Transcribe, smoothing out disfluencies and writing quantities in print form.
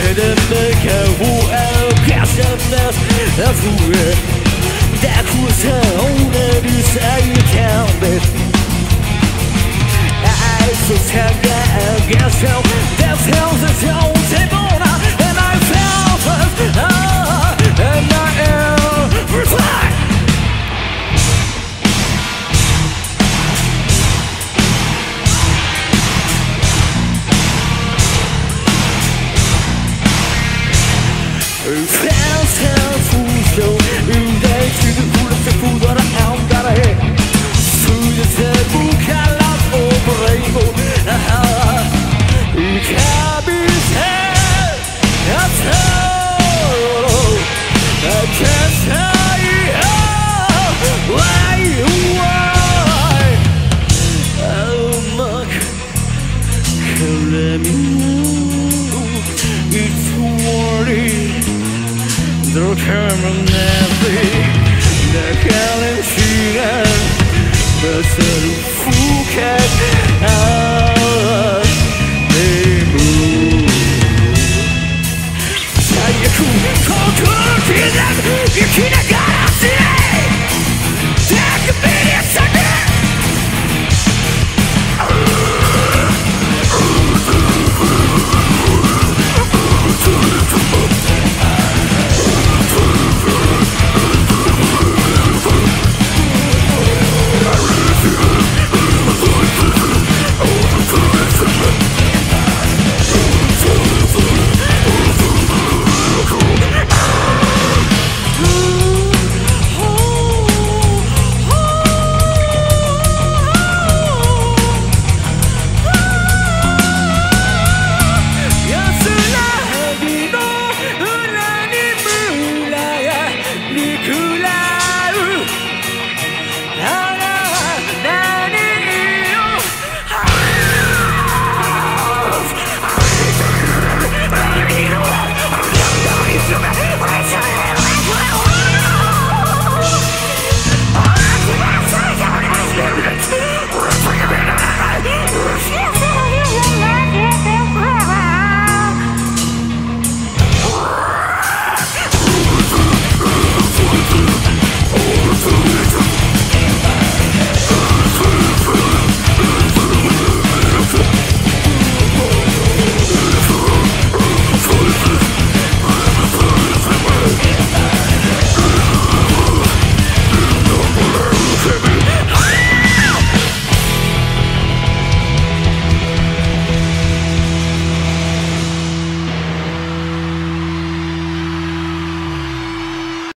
的那个无爱变成了负人，大哭声红的绿色一条背，爱说伤感感受，但跳着跳在不那 ，and I felt it, and I am reply。反向腐朽，如在这个苦的最苦多的熬大的黑，数着这不看老头不累过，一看比赛，啊头，看他以后，why，oh my，可怜你，it's worthy。都看不难飞，那可能是爱，把这路覆盖。